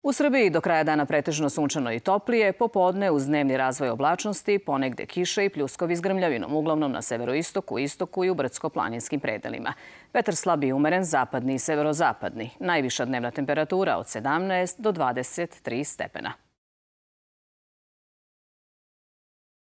U Srbiji do kraja dana pretežno sunčano i toplije, popodne uz dnevni razvoj oblačnosti, ponegde kiše i pljuskovi s grmljavinom, uglavnom na severoistoku, istoku i u brdsko-planinskim predelima. Vetar slab i umeren, zapadni i severozapadni. Najviša dnevna temperatura od 17 do 23 stepena.